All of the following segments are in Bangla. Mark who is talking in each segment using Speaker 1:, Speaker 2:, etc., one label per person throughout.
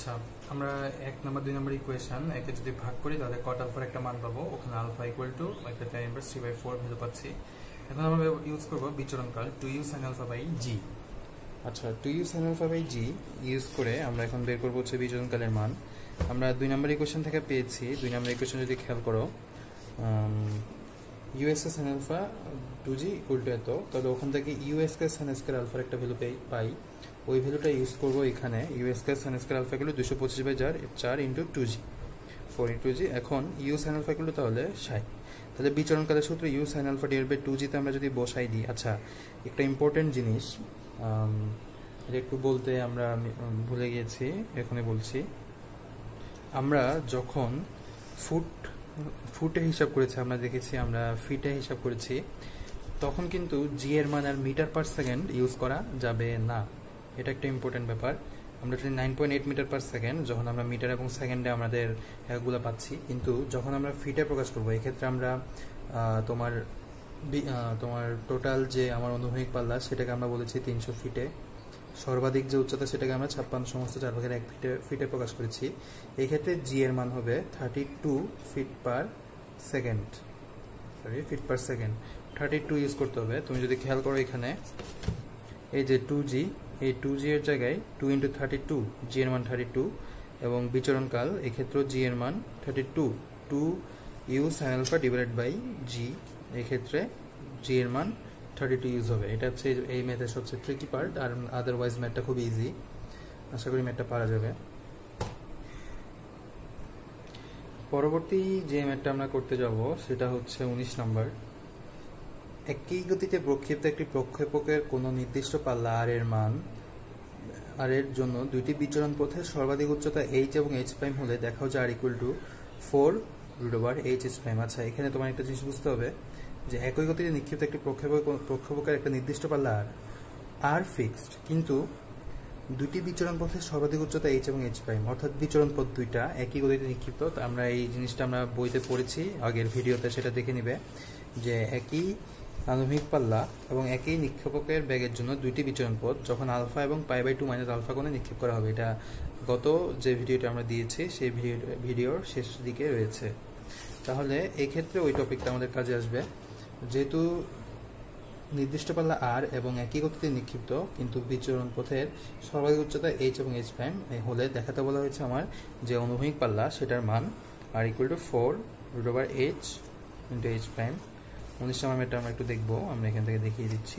Speaker 1: আচ্ছা, আমরা 1 নাম্বার 2 নাম্বার ইকুয়েশন একে যদি ভাগ করি তাহলে cot আলফার একটা মান পাবো। ওখানে আলফা ইকুয়াল টু একটা tan ইনভার্স 3/4 ভ্যালু পাচ্ছি। এখন আমরা ইউজ করব বিচরণকাল 2u sin alpha by g। আচ্ছা, 2u sin alpha by g use করে আমরা এখন বের করব হচ্ছে বিচরণকালের মান। আমরা 2 নাম্বার ইকুয়েশন থেকে পেয়েছি। 2 নাম্বার ইকুয়েশন যদি খেয়াল করো us sin alpha 2g equal to এত, তাহলে ওখান থেকে us sin স্কয়ার আলফার একটা ভ্যালু পাই। ওই ভ্যালুটা ইউজ করব এখানে। us sin স্কয়ার আলফা গুলো 225/4 ইনটু 2g 4 ইনটু g। এখন u sin alpha গুলো তাহলে 60। তাহলে বিচরণকালের সূত্র u sin alpha divide by 2g তে আমরা যদি বসাই দিই। আচ্ছা, একটা ইম্পর্টেন্ট জিনিস এটা একটু বলতে আমরা ভুলে গিয়েছি, এখানে বলছি। আমরা যখন ফুটে হিসাব করেছি, আমরা দেখেছি আমরা ফিটে হিসাব করেছি, তখন কিন্তু জি এর মান আর মিটার পার সেকেন্ড ইউজ করা যাবে না। এটা একটা ইম্পর্টেন্ট ব্যাপার। আমরা যদি 9.8 মিটার পার সেকেন্ড, যখন আমরা মিটার এবং সেকেন্ডে আমাদের একগুলো পাচ্ছি, কিন্তু যখন আমরা ফিটে প্রকাশ করবো এক্ষেত্রে আমরা তোমার টোটাল যে আমার অনুভূমিক পাল্লা সেটাকে আমরা বলেছি 300 ফিটে। সর্বাধিক যে উচ্চতা সেটাকে আমরা 56/4 ফিটে প্রকাশ করেছি। এই ক্ষেত্রে জি এর মান হবে 32 ফিট পার সেকেন্ড। 32 ইউজ করতে হবে। তুমি যদি খেয়াল করো এখানে এই যে 2g, এই 2g এর জায়গায় 2 ইন্টু 32, জি এর মান 32, এবং বিচরণকাল এক্ষেত্রে জি এর মান 32, 2u sin alpha divided by g, এক্ষেত্রে জি এর মান 32 ইউজ হবে। এটা হচ্ছে এই ম্যাথের সবচেয়ে ট্রিকি পার্ট, আর আদারওয়াইজ ম্যাথটা খুব ইজি। আশা করি ম্যাথটা পারা যাবে। পরবর্তী যে ম্যাথটা আমরা করতে যাব সেটা হচ্ছে 19 নাম্বার। একই গতিতে প্রক্ষেপিত একটি প্রক্ষেপকের কোনো নির্দিষ্ট পাল্লা আর এর জন্য দুইটি বিচরণ পথের সর্বাধিক উচ্চতা h এবং h' হলে দেখাও যে r ইকুয়াল টু 4√h(h')। আচ্ছা, এখানে তোমার একটা জিনিস বুঝতে হবে যে একই গতিতে নিক্ষিপ্ত একটি প্রক্ষেপকের একটা নির্দিষ্ট পাল্লা আর ফিক্সড, কিন্তু দুটি বিচরণ পথের সর্বাধিক উচ্চতা h এবং h', অর্থাৎ বিচরণ পথ দুইটা একই গতিতে নিক্ষিপ্ত। আমরা এই জিনিসটা আমরা বইতে পড়েছি আগের ভিডিওতে, সেটা দেখে নিবে যে একই আনুভূমিক পাল্লা এবং একই নিক্ষেপকের ব্যাগের জন্য দুইটি বিচরণ পথ যখন আলফা এবং π/2 মাইনাস আলফা কোণে নিক্ষেপ করা হবে। এটা গত যে ভিডিওটা আমরা দিয়েছি সেই ভিডিওর শেষ দিকে রয়েছে। তাহলে এই ক্ষেত্রে ওই টপিকটা আমাদের কাজে আসবে। যেহেতু নির্দিষ্ট পাল্লা আর এবং একই গতিতে নিক্ষিপ্ত কিন্তু বিচরণ পথের সর্বাধিক উচ্চতা h এবং h' হলে দেখাতে বলা হয়েছে আমার যে অনুভূমিক পাল্লা সেটার মান r equal to 4√h into h'। 19 number ম্যাথটা আমরা একটু দেখবো। আমরা এখান থেকে দেখিয়ে দিচ্ছি।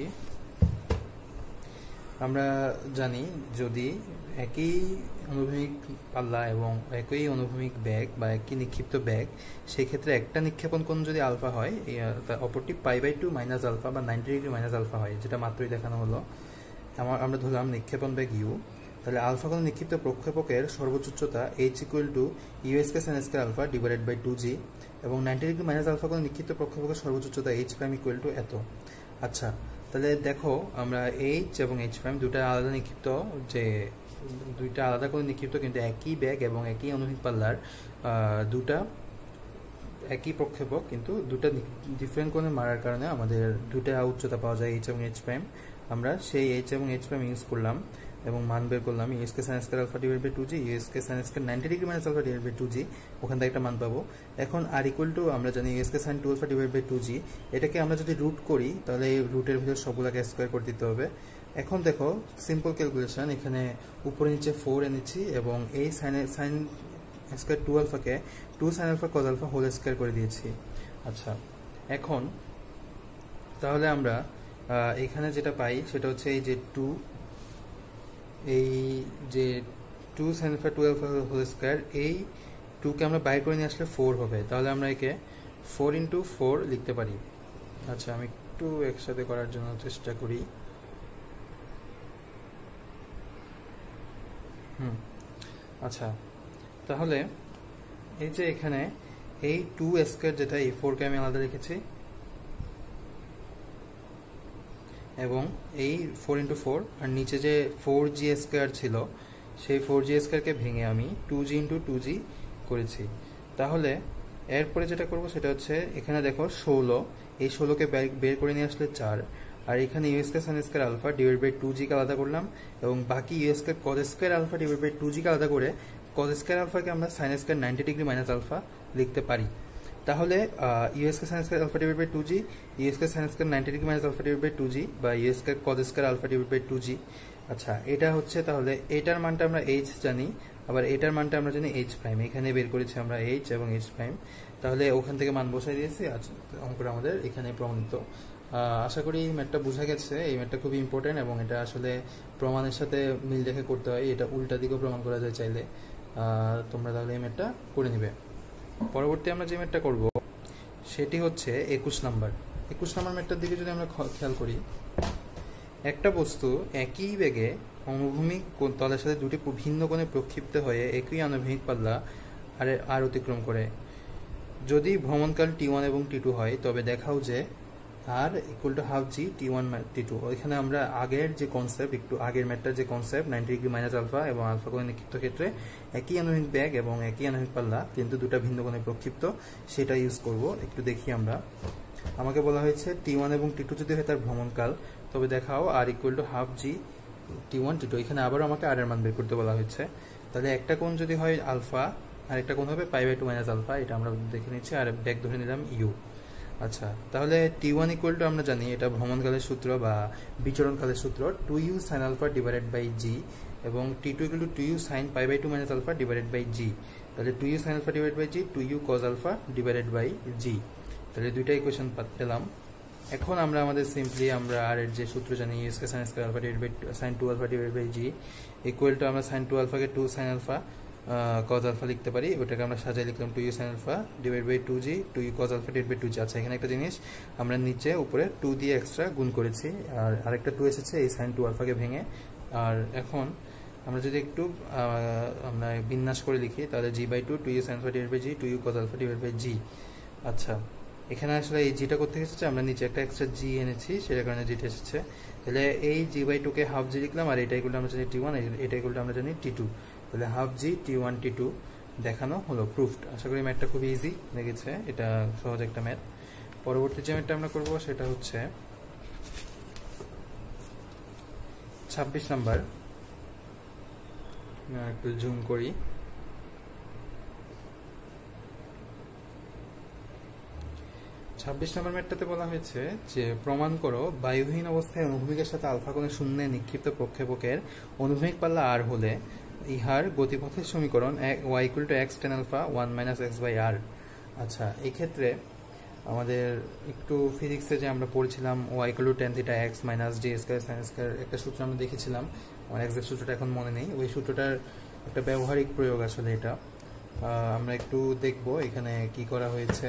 Speaker 1: আমরা জানি যদি একই অনুভূমিক পাল্লা এবং একই অনুভূমিক ব্যাগ বা একই নিক্ষিপ্ত ব্যাগ, সেই ক্ষেত্রে একটা নিক্ষেপণ কোণ যদি আলফা হয়, অপরটি π/2 মাইনাস আলফা বা 90 ডিগ্রি মাইনাস আলফা হয়, যেটা মাত্রই দেখানো হলো। আমরা ধরলাম নিক্ষেপণ ব্যাগ ইউ, তাহলে আলফা কোণে নিক্ষিপ্ত প্রক্ষেপকের সর্বোচ্চ উচ্চতা h equal to us sin square alpha divided by 2g, এবং 90 ডিগ্রি মাইনাস আলফা কোণে নিক্ষিপ্ত প্রক্ষেপকের সর্বোচ্চ উচ্চতা h' ইকুয়াল টু এত। আচ্ছা, তাহলে দেখো আমরা h এবং h' দুটা আলাদা নিক্ষিপ্ত, যে দুইটা আলাদা করে নিক্ষিপ্ত কিন্তু একই ব্যাগ এবং একই অনুভূমিক পাল্লার দুটা একই প্রক্ষেপক, কিন্তু দুটা ডিফারেন্ট কোণে মারার কারণে আমাদের দুটা উচ্চতা পাওয়া যায় h এবং h'। আমরা সেই h এবং h' ইউজ করলাম এবং মান বের করলাম us sin square alpha divide by 2g, us sin square 90 degree minus alpha divide by 2g, ওখান থেকে একটা মান পাবো। এখন r ইকুয়াল টু আমরা জানি us sin 2 alpha divide by 2g, এটাকে আমরা যদি রুট করি তাহলে এই রুটের ভিতর সবগুলোকে স্কয়ার করে দিতে হবে। এখন দেখো সিম্পল ক্যালকুলেশন, এখানে উপরে নিচে 4 এনেছি এবং এই sin স্কয়ার 2 আলফাকে 2 sin alpha cos alpha whole square করে দিয়েছি। আচ্ছা, এখন তাহলে আমরা এখানে যেটা পাই সেটা হচ্ছে এই যে 2 sin alpha 2 alpha whole square, এই 2 কে আমরা বাইর করে নিয়ে আসলে 4 হবে। তাহলে আমরা একে 4 ইন্টু 4 লিখতে পারি। আচ্ছা, আমি একটু একসাথে করার জন্য চেষ্টা করি। আচ্ছা, তাহলে এই যে এখানে এই 2 স্কয়ার, যেটা এই 4 কে আমি আলাদা রেখেছি, এবং এই 4 ইন্টু 4, আর নিচে যে 4g স্কয়ার ছিল সেই 4g স্কয়ারকে ভেঙে আমি 2g ইন্টু 2g করেছি। তাহলে এরপরে যেটা করব সেটা হচ্ছে এখানে দেখো 16, এই 16কে বের করে নিয়ে আসলে 4, আর এখানে u square sine square alpha divide by 2g কে আলাদা করলাম, এবং বাকি u square cos square alpha divide by 2g কে আলাদা করে কজ স্কয়ার আলফাকে আমরা sine square 90 degree minus alpha লিখতে পারি। তাহলে u square sine square alpha divide by 2g, u square sine square 90 degree minus alpha divide by 2g, বা u square cos square alpha divide by 2g। আচ্ছা, এটা হচ্ছে, তাহলে এটার মানটা আমরা h জানি, আবার এটার মানটা আমরা জানি h প্রাইম। এখানে বের করেছি আমরা h এবং h প্রাইম, তাহলে ওখান থেকে মান বসাই দিয়েছি। আচ্ছা, অঙ্কটা আমাদের এখানে প্রমাণিত। আশা করি এই ম্যাথটা বোঝা গেছে। এই ম্যাথটা খুবই ইম্পর্টেন্ট এবং এটা আসলে প্রমাণের সাথে মিল রেখে করতে হয়, এটা উল্টা দিকেও প্রমাণ করা যায় চাইলে। তোমরা তাহলে এই ম্যাথটা করে নিবে। পরবর্তী আমরা যে ম্যাথটা করব সেটি হচ্ছে 21 নাম্বার। 21 নাম্বার ম্যাথটার দিকে যদি আমরা খেয়াল করি, একটা বস্তু একই বেগে অনুভূমিক তলের সাথে দুটি ভিন্ন কোণে প্রক্ষিপ্ত হয়ে একই আনুভূমিক পাল্লা আর অতিক্রম করে। যদি ভ্রমণকাল t1 এবং t2 হয়, তবে দেখাও যে r equal to half g t1 t2। ওইখানে আমরা আগের যে কনসেপ্ট, একটু আগের ম্যাথটার যে কনসেপ্ট 90 ডিগ্রি মাইনাস আলফা এবং আলফা কোণে নিক্ষিপ্ত ক্ষেত্রে একই আনুভূমিক বেগ এবং একই আনুভূমিক পাল্লা কিন্তু দুটা ভিন্ন কোণে প্রক্ষিপ্ত, সেটা ইউজ করব। একটু দেখি আমরা। আমাকে বলা হয়েছে t1 এবং t2 যদি হয় তার ভ্রমণকাল, তবে দেখাও r equal to half g t1 t2। এখানে আবারও আমাকে আর এর মান বের করতে বলা হয়েছে। তাহলে একটা কোণ যদি হয় আলফা আর একটা কোণ হবে পাই বাই 2 মাইনাস আলফা, এটা আমরা দেখে নিচ্ছি, আর বেগ ধরে নিলাম ইউ। আচ্ছা, তাহলে t1 ইকুয়াল টু আমরা জানি এটা ভ্রমণকালের সূত্র বা বিচরণকালের সূত্র 2u sin alpha divided by g, এবং t2 equal to 2u sin pi by 2 minus alpha divided by g। তাহলে 2u sin alpha divided by g, 2u cos alpha divided by g। তাহলে দুইটা ইকুয়েশন পেলাম। এখন আমরা আমাদের সিম্পলি আমরা আর এর যে সূত্র জানি, u square sin square alpha divided by sin 2 alpha divided by g equal to আমরা sin 2 আলফাকে 2 sin আলফা cos আলফা লিখতে পারি। ওটাকে আমরা সাজাই লিখলাম 2u sin alpha divide by 2g, 2u cos alpha divide by 2g। আচ্ছা, এখানে একটা জিনিস, আমরা নিচে উপরে 2 দিয়ে এক্সট্রা গুণ করেছি, আর আরেকটা 2 এসেছে এই sin 2 আলফাকে ভেঙে। আর এখন আমরা যদি একটু আমরা বিন্যাস করে লিখি, তাহলে g by 2 2u sin alpha divide by g, 2u cos alpha divide by g। আচ্ছা, এখানে আসলে এই জিটা করতে এসেছে, আমরা নিচে একটা এক্সট্রা জি এনেছি, সেটার কারণে জিটা এসেছে। তাহলে এই জি বাই 2 কে হাফ জি লিখলাম, আর এটা ইকুয়াল আমরা জানি t1, এটা ইকুয়াল আমরা জানি t2। তাহলে হাফ জি t1 t2 দেখানো হলো, প্রুফড। আশা করি ম্যাথটা খুব ইজি লেগেছে, এটা সহজ একটা ম্যাথ। পরবর্তী যে ম্যাথটা আমরা করব সেটা হচ্ছে 26 নাম্বার। একটু জুম করি। 26 নম্বর ম্যাথটাতে বলা হয়েছে যে প্রমাণ করো বায়ুহীন অবস্থায় অনুভূমিকের সাথে আলফা কোণে শূন্যে নিক্ষিপ্ত প্রক্ষেপকের অনুভূমিক পাল্লা আর হলে ইহার গতিপথের সমীকরণ y equal to x tan alpha 1 minus x by r। আচ্ছা, এই ক্ষেত্রে আমাদের একটু ফিজিক্সে যে আমরা পড়ছিলাম y equal to tan theta x minus d square sin square, একটা সূত্র আমরা দেখেছিলাম, আমার এক্সাক্ট সূত্রটা এখন মনে নেই। ওই সূত্রটার একটা ব্যবহারিক প্রয়োগ আসলে এটা। আমরা একটু দেখব এখানে কি করা হয়েছে।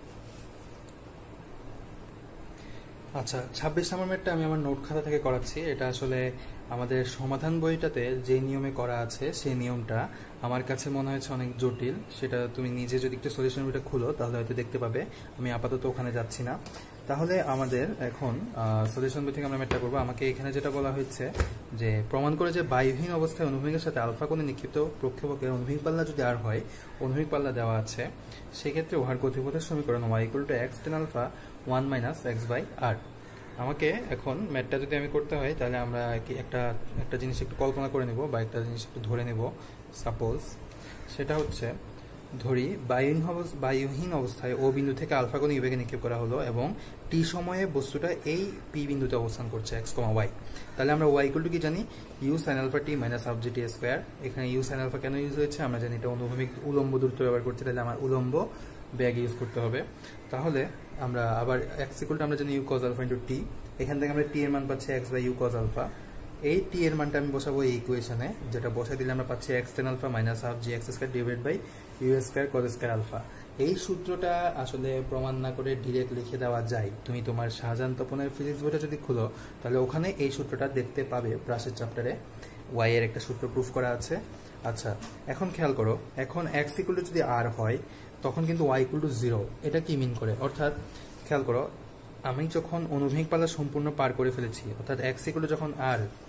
Speaker 1: আচ্ছা, 26 নম্বর ম্যাথটা আমি আমার নোট খাতা থেকে করাচ্ছি। এটা আসলে আমাদের সমাধান বইটাতে যে নিয়মে করা আছে সেই নিয়মটা আমার কাছে মনে হয়েছে অনেক জটিল। সেটা তুমি নিজে যদি একটু সলিউশন বইটা খুলো তাহলে হয়তো দেখতে পাবে। আমি আপাতত ওখানে যাচ্ছি না। তাহলে আমাদের এখন সলিউশন বই থেকে আমরা ম্যাথটা করবো। আমাকে এখানে যেটা বলা হয়েছে যে প্রমাণ করে যে বায়ুহীন অবস্থায় অনুভূমিকের সাথে আলফা কোণে নিক্ষিপ্ত প্রক্ষেপকের অনুভূমিক পাল্লা যদি আর হয়, অনুভূমিক পাল্লা দেওয়া আছে, সেক্ষেত্রে উহার গতিপথের সমীকরণ y equal to x tan alpha 1 minus x by r। আমাকে এখন ম্যাথটা যদি আমি করতে হয় তাহলে আমরা একটা জিনিস একটু কল্পনা করে নেব বা একটা জিনিস একটু ধরে নেব। সাপোজ সেটা হচ্ছে, ধরি বায়ুহীন অবস্থায় ও বিন্দু থেকে আলফা কোণে ইউবেগে নিক্ষেপ করা হলো এবং টি সময়ে বস্তুটা এই পি বিন্দুতে অবস্থান করছে x, y। তাহলে আমরা y ইকুয়াল টু কি জানি, u sin alpha t minus half g t square. এখানে u sin আলফা কেন ইউজ হয়েছে আমরা জানি, এটা অনুভূমিক উলম্ব দূরত্ব ব্যবহার করছি, তাহলে আমার উলম্ব বেগ ইউজ করতে হবে। তাহলে আমরা আবার x ইকুয়াল টু আমরা জানি u cos alpha into t। এখান থেকে আমরা t এর মান পাচ্ছি x বাই u cos আলফা। এই t এর মানটা আমি বসাবো এই ইকুয়েশনে, যেটা বসাই দিলে আমরা পাচ্ছি x tan alpha minus half g x square divide by u square cos square alpha. এই সূত্রটা আসলে প্রমাণ না করে ডিরেক্ট লিখে দেওয়া যায়। তুমি তোমার শাহজাহান তপনের ফিজিক্স বইটা যদি খুলো তাহলে ওখানে এই সূত্রটা দেখতে পাবে। ব্রাশের চ্যাপ্টারে y এর একটা সূত্র প্রুফ করা আছে। আচ্ছা, এখন খেয়াল করো, এখন x ইকুয়াল টু যদি r হয় তখন কিন্তু y ইকুয়াল টু 0। এটা কি মিন করে? অর্থাৎ খেয়াল করো, আমি যখন অনুভূমিক পাল্লা সম্পূর্ণ পার করে ফেলেছি, অর্থাৎ x ইকুয়াল টু যখন r,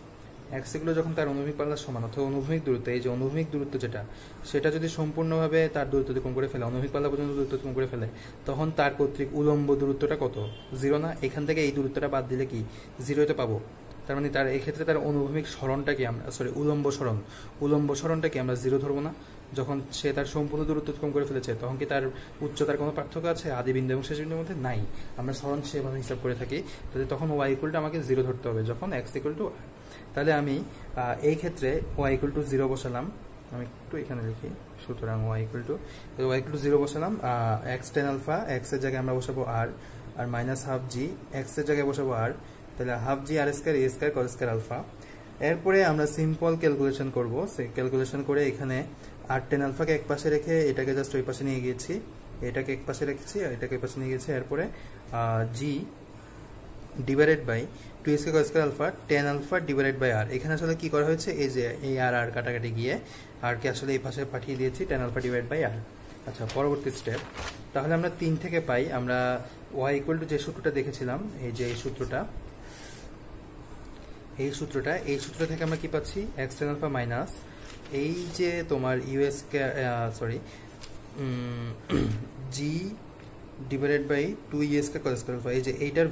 Speaker 1: এক্স ইকুয়াল যখন তার অনুভূমিক পাল্লার সমান অথবা অনুভূমিক দূরত্ব, এই যে অনুভূমিক দূরত্ব যেটা, সেটা যদি সম্পূর্ণভাবে তার দূরত্ব অতিক্রম করে ফেলে, অনুভূমিক পাল্লা পর্যন্ত দূরত্ব অতিক্রম করে ফেলে, তখন তার কর্তৃক উলম্ব দূরত্বটা কত? 0 না? এখান থেকে এই দূরত্বটা বাদ দিলে কি 0 পাবো। তার মানে তার এই ক্ষেত্রে তার অনুভূমিক সরণটা কি আমরা উলম্ব সরণটা কি আমরা 0 ধরবো না? যখন সে তার সম্পূর্ণ দূরত্ব অতিক্রম করে ফেলেছে, তখন কি তার উচ্চতার কোনো পার্থক্য আছে আদি বিন্দু এবং শেষ বিন্দুর মধ্যে? নাই। আমরা সরণ সেভাবে হিসাব করে থাকি, তাহলে তখন ওয়াই ইকুয়ালটা আমাকে 0 ধরতে হবে যখন এক্স ইকুয়াল টু। তাহলে আমি এই ক্ষেত্রে ওয়াই ইকুয়াল টু 0 বসালাম, আমি একটু এখানে লিখি। সুতরাং ওয়াই ইকুয়াল টু 0 বসালাম। এক্স টেন আলফা, এক্স এর জায়গায় আমরা বসাবো r minus half g, x এর জায়গায় বসাবো আর, তাহলে half g r square a square cos square alpha. এরপরে আমরা সিম্পল ক্যালকুলেশন করব। সেই ক্যালকুলেশন করে এখানে আর টেন আলফাকে এক পাশে রেখে এটাকে জাস্ট ওই পাশে নিয়ে গিয়েছি, এটাকে এক পাশে রেখেছি আর এটাকে এক পাশে নিয়ে গেছি। এরপরে g divided by 2 square cos square alpha tan alpha divided by r. এখানে আসলে কি করা হয়েছে, এই যে এই আর কাটাকাটি গিয়ে আরকে আসলে এই পাশে পাঠিয়ে দিয়েছি, tan alpha divide by r. আচ্ছা, পরবর্তী স্টেপ। তাহলে আমরা 3 থেকে পাই আমরা ওয়াই ইকুয়াল টু যে সূত্রটা দেখেছিলাম, এই যে এই সূত্রটা এই সূত্র থেকে আমরা কি পাচ্ছি, এক্স টেন আলফা মাইনাস এই যে তোমার u s g divided by 2 u square cos square alpha. এই যে এইটার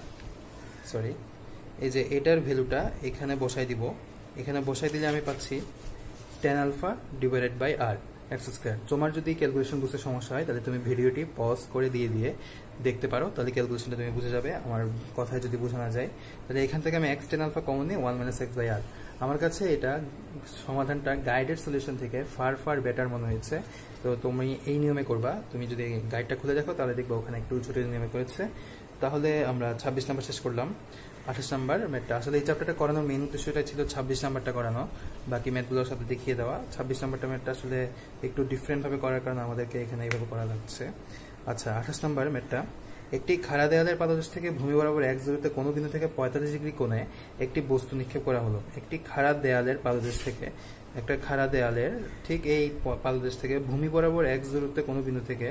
Speaker 1: ভ্যালুটা এখানে বসাই দিব। এখানে বসাই দিলে আমি পাচ্ছি tan alpha divided by r x square. তোমার যদি ক্যালকুলেশন বুঝতে সমস্যা হয় তাহলে তুমি ভিডিওটি পজ করে দিয়ে দেখতে পারো, তাহলে ক্যালকুলেশনটা তুমি বুঝে যাবে। আমার কথায় যদি বোঝা না যায়, তাহলে এখান থেকে আমি এক্স টেন আলফা কমন নিয়ে 1 মাইনাস এক্স বাই আর। আমার কাছে এটা সমাধানটা গাইডেড সলিউশন থেকে ফার বেটার মনে হয়েছে। তো তুমি এই নিয়মে করবা। তুমি যদি গাইডটা খুলে দেখো তাহলে দেখবা ওখানে একটু ছোট নিয়মে করেছে। তাহলে আমরা 26 নাম্বার শেষ করলাম। 28 নাম্বার ম্যাথটা, আসলে এই চ্যাপ্টারটা করানোর মেইন উদ্দেশ্যটা ছিল 26 নাম্বারটা করানো, বাকি ম্যাথগুলোর সাথে দেখিয়ে দেওয়া। 26 নাম্বারটা ম্যাথটা আসলে একটু ডিফারেন্টভাবে করার কারণে আমাদেরকে এখানে এইভাবে করা লাগছে। আচ্ছা, 28 নাম্বার ম্যাথটা, একটি খাড়া দেয়ালের পাদদেশ থেকে ভূমি বরাবর এক দূরত্বে কোনো বিন্দু থেকে 45 ডিগ্রি কোণে একটি বস্তু নিক্ষেপ করা হলো। একটি খাড়া দেয়ালের পাদদেশ থেকে, একটা খাড়া দেয়ালের ঠিক এই পাদদেশ থেকে ভূমি বরাবর এক দূরত্বে কোনো বিন্দু থেকে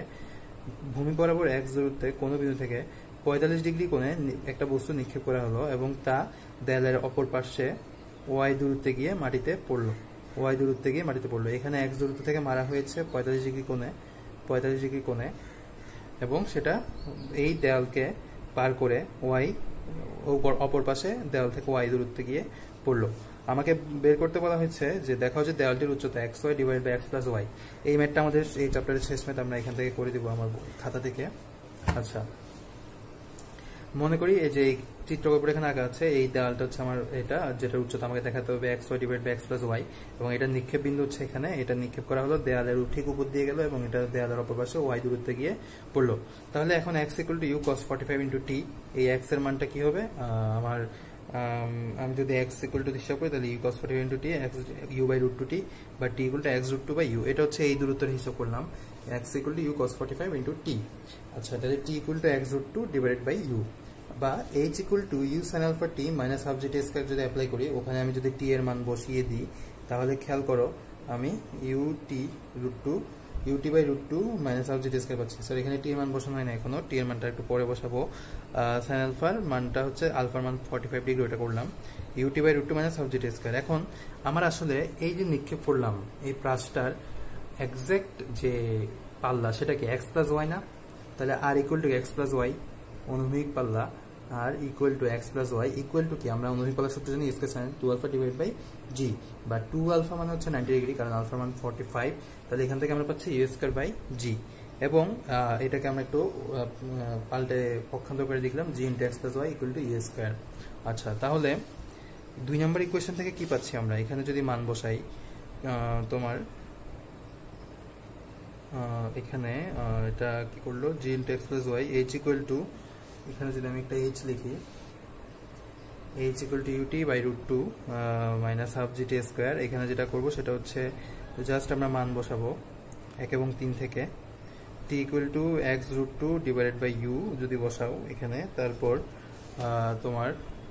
Speaker 1: 45 ডিগ্রি কোণে একটা বস্তু নিক্ষেপ করা হলো এবং তা দেয়ালের অপর পাশে ওয়াই দূরত্বে গিয়ে মাটিতে পড়লো। এখানে এক দূরত্ব থেকে মারা হয়েছে 45 ডিগ্রি কোণে এবং সেটা এই দেয়ালকে পার করে ওয়াই অপর পাশে দেয়াল থেকে ওয়াই দূরত্বে গিয়ে পড়লো। আমাকে বের করতে বলা হয়েছে যে দেখাও যে দেয়ালটির উচ্চতা x y divide by x plus y. এই ম্যাথটা আমাদের এই চ্যাপ্টারের শেষ ম্যাথ, আমরা এখান থেকে করে দিব আমার খাতা থেকে। আচ্ছা, মনে করি এই যে চিত্রকল্প এখানে আঁকা আছে, এই দেওয়ালটা হচ্ছে আমার এটা, যেটার উচ্চতা আমাকে দেখাতে হবে x y divide by x plus y, এবং এটা নিক্ষেপ বিন্দু হচ্ছে এখানে। এটা নিক্ষেপ করা হলো দেয়ালের ঠিক উপর দিয়ে গেল এবং এটা দেয়ালের অপর পাশে ওয়াই দূরত্বে গিয়ে পড়লো। তাহলে এখন x equal to u cos 45 into t, এই এক্স এর মানটা কি হবে আমার, আমি যদি এক্স ইকুয়াল টু হিসাব করি তাহলে u cos 45 into t u by root two t বা t equal to x root two by u. এটা হচ্ছে এই দূরত্বের হিসাব করলাম, x equal to u cos 45 into t. আচ্ছা, তাহলে t equal to x root two divided by u, বা h equal to u sine alpha t minus half g t square যদি অ্যাপ্লাই করি, ওখানে আমি যদি টি এর মান বসিয়ে দিই তাহলে খেয়াল করো আমি u t by root two minus half g t square পাচ্ছি। স্যার এখানে টি এর মান বসানো হয় না এখনো, টি এর মানটা একটু পরে বসাবো। সাইন আলফার মানটা হচ্ছে আলফার মান 45 ডিগ্রি, ওটা করলাম u t by root two minus half g t square. এখন আমার আসলে এই যে নিক্ষেপ করলাম এই প্রাসটার এক্সাক্ট যে পাল্লা সেটা কি এক্স প্লাস ওয়াই না? তাহলে r equal to x plus y, অনুভূমিক পাল্লা r equal to x plus y equal to কি, আমরা অনুভূমিক পাল্লার সূত্র জানি square sine 2 alpha divide by g, বা 2 আলফা মানে হচ্ছে 90 ডিগ্রি কারণ আলফার মান 45, তাহলে এখান থেকে আমরা পাচ্ছি ইউ স্কয়ার বাই জি, এবং এটাকে আমরা একটু পাল্টে পক্ষান্তর করে দেখলাম g into x plus y equal to u square. আচ্ছা, তাহলে 2 নম্বর ইকুয়েশন থেকে কি পাচ্ছি আমরা, এখানে যদি মান বসাই তোমার এখানে এটা কি করলো g into x plus y, h equal to, এখানে যদি আমি একটা এইচ লিখি, h equal to u t by root two minus half g t square. এখানে যেটা করবো সেটা হচ্ছে জাস্ট আমরা মান বসাবো 1 এবং 3 থেকে, t equal to x root two divided by u যদি বসাও এখানে, তারপর তোমার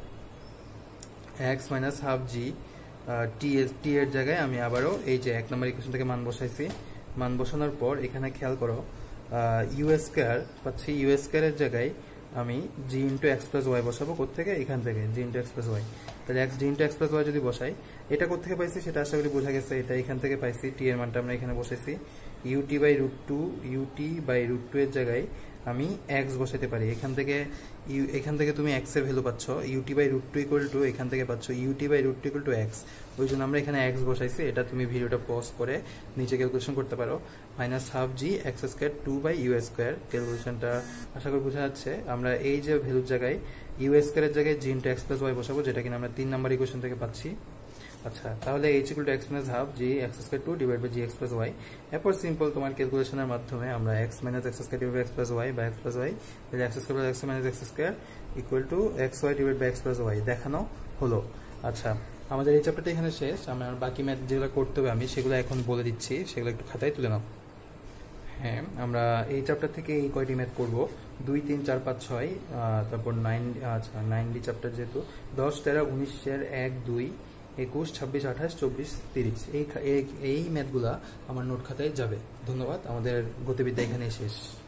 Speaker 1: x minus half g t এর জায়গায় আমি আবারও এই যে 1 নম্বর ইকুয়েশন থেকে মান বসাইছি। মান বসানোর পর এখানে খেয়াল করো ইউ স্কয়ার পাচ্ছি, ইউ স্কয়ারের জায়গায় আমি g into x plus y বসাবো কোত্থেকে, এখান থেকে g into x plus y. তাহলে x g into x plus y যদি বসাই, এটা কোত্থেকে পাইছি সেটা আশা করি বোঝা গেছে, এটা এখান থেকে পাইছি, টি এর মানটা আমরা এখানে বসাইছি, u t by root two, u t by root two এর জায়গায় আমি এক্স বসাইতে পারি। এখান থেকে তুমি এক্স এর ভ্যালু পাচ্ছ, u t by root two equal to, এখান থেকে পাচ্ছ u t by root two equal to x. ওই জন্য আমরা এখানে এক্স বসাইছি। এটা তুমি ভিডিওটা পজ করে নিচে ক্যালকুলেশন করতে পারো, minus half g x square two by u square. ক্যালকুলেশনটা আশা করি বোঝা যাচ্ছে। আমরা এই যে ভ্যালুর জায়গায় ইউ স্কোয়ারের জায়গায় g into x plus y বসাবো, যেটা কিনা আমরা 3 নাম্বার ইকুয়েশন থেকে পাচ্ছি। আচ্ছা, তাহলে h equal to x minus half g x square two divide by g x plus y. এরপর সিম্পল তোমার ক্যালকুলেশনের মাধ্যমে আমরা x minus x square divide x plus y বা এক্স প্লাস ওয়াই, তাহলে x square plus x minus x square equal to x y divide by x plus y দেখানো হলো। আচ্ছা, আমাদের এই চ্যাপ্টারটা এখানে শেষ। আমরা বাকি ম্যাথ যেগুলো করতে হবে আমি সেগুলো এখন বলে দিচ্ছি, সেগুলো একটু খাতায় তুলে নাও। হ্যাঁ, আমরা এই চ্যাপ্টার থেকে এই কয়টি ম্যাথ করব, 2, 3, 4, 5, 6, তারপর 9। আচ্ছা, 9D চ্যাপ্টার যেহেতু 10, 13, 19, 1, 2, 21, 26, 28, 24, 30 এই ম্যাথগুলা আমার নোট খাতায় যাবে। ধন্যবাদ। আমাদের গতিবিদ্যা এখানেই শেষ।